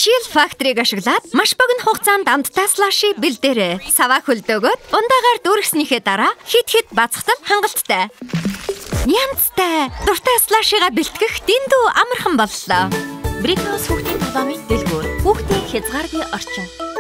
Shield Factory-г ашиглаад маш богино хугацаанд амттай слаши бэлдээрэй. Саваа хөлдөөгөөд ундаагаар дүүргэснийхээ дараа хит бацхтал хангалттай. Янзтай дуртай слашига бэлтгэх дэндүү амархан боллоо. Брикнос хүүхдийн толгойн дэлгүүр. Хүүхдийн хязгааргүй орчин.